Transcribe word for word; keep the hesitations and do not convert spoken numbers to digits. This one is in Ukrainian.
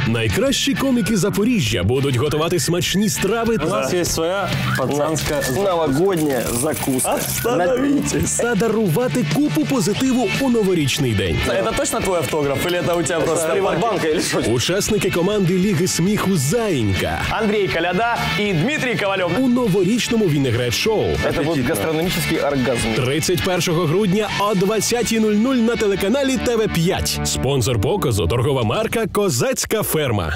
Найкращі коміки Запоріжжя будуть готувати смачні страви У нас есть своя пацанская Новогодняя закуска. Остановитесь. та дарувати купу позитиву у новорічний день. Это точно твой автограф или это у тебя просто Приватбанка или что? Учасники команди Ліги сміху «Заїнька» Андрей Коляда и Дмитрий Ковалев. у новорічному вінегрет-шоу. Это будет гастрономический оргазм. тридцять першого грудня о двадцятій нуль нуль на телеканалі Т В п'ять. Спонсор показу – торгова марка «Козацька ферма».